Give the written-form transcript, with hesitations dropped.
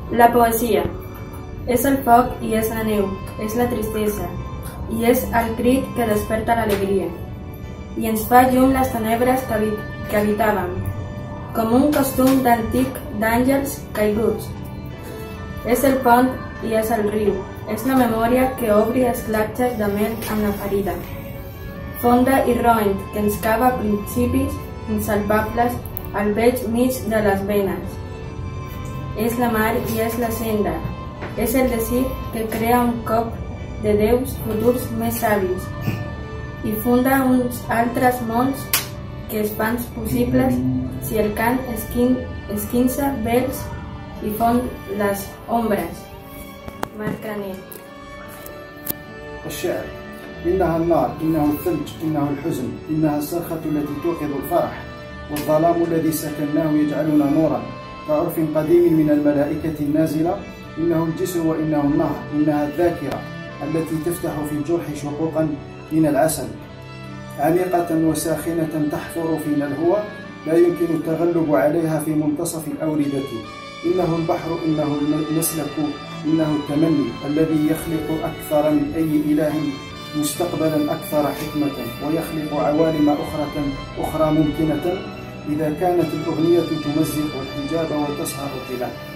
La poesia és el foc i és la neu, és la tristesa i és el crit que desperta l'alegria i ens fa llum les tenebres que habitàvem, com un costum d'antic d'àngels caiguts. És el pont i és el riu, és la memòria que obri esclatxes de mel amb la ferida, fonda i roent que ens cava principis insalvables al vell mig de les venes. És la mar i és la senda, és el desig que crea un cop de déus futurs més savis i funda uns altres mons que es fan possibles si el cant esquinça vels i fon les ombres. Marc Graner. الشعر: إنها النار، إنه الثلج، إنه الحزن، إنها الصرخة التي توقظ الفرح، والظلام الذي سكناه يجعلنا نورا كعرف قديم من الملائكة النازلة، إنه الجسر وإنه النهر، إنها الذاكرة التي تفتح في الجرح شقوقا من العسل، عميقة وساخنة تحفر فينا الهوى لا يمكن التغلب عليها في منتصف الأوردة، إنه البحر، إنه المسلك، إنه التمني الذي يخلق أكثر من أي إله مستقبلا أكثر حكمة، ويخلق عوالم أخرى ممكنة إذا كانت الأغنية تمزق الحجاب وتسهر الظلال.